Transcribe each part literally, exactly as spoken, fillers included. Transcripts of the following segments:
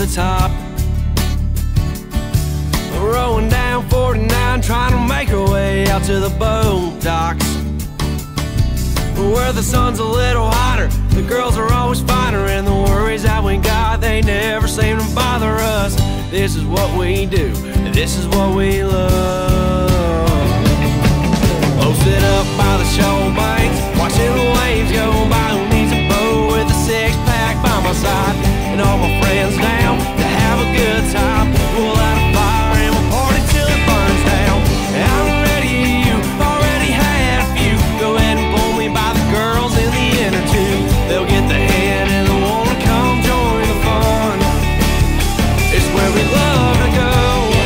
the top. We're rolling down forty-nine, trying to make our way out to the boat docks, where the sun's a little hotter, the girls are always finer, and the worries that we got, they never seem to bother us. This is what we do, this is what we love. Posted up by the shoal banks, watching the waves go by. Who needs a boat with a six-pack by my side? And all my friends down to have a good time. Pull out a fire and we'll party till it burns down. I'm ready, you already had a few. Go ahead and pull me by the girls in the inner tube. They'll get the hint and they'll wanna come join the fun. It's where we love to go.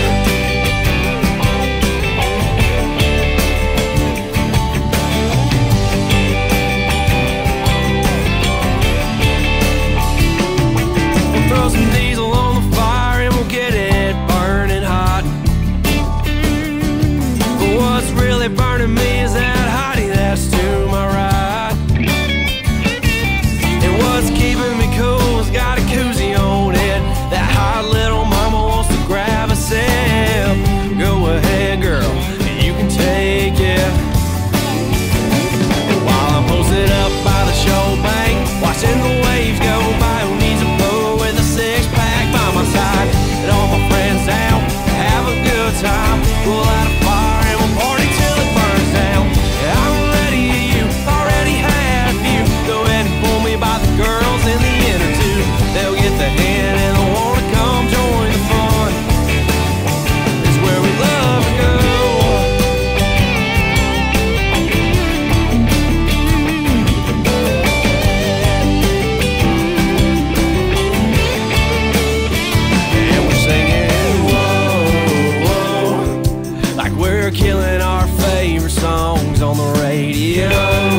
Throw some diesel on the fire and we'll get it burning hot. But what's really burning me is that hottie that's to my right. And what's keeping me cool has got a koozie on it. That hot little mama wants to grab a sip. Go ahead, girl, you can take it. And while I'm posted up by the shoal bank, watching the waves go by, who needs a boat with a six-pack by my side? And all my friends down, have a good time. Pull out a fire and we'll party till it burns down. I'm ready, you already had a few. Go ahead and pull me by the girls in the inner tube. They'll get the hint and they'll wanna come join the fun. It's where we love to go. And we're singing, whoa, whoa, like we're killing our favorite songs on the radio.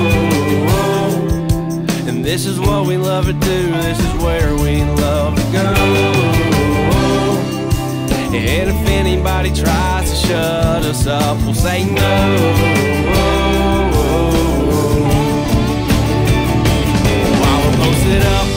And this is what we love to do, this is where we love to go. And if anybody tries to shut us up, we'll say no. While we're posted up